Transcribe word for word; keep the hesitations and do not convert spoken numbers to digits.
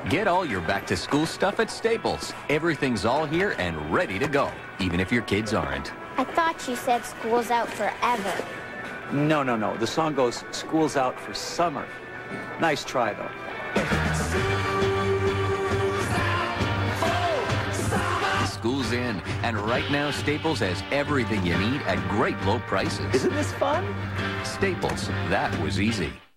Get all your back-to-school stuff at Staples. Everything's all here and ready to go, even if your kids aren't. I thought you said school's out forever. No, no, no. The song goes, school's out for summer. Nice try, though. School's in, and right now Staples has everything you need at great low prices. Isn't this fun? Staples, that was easy.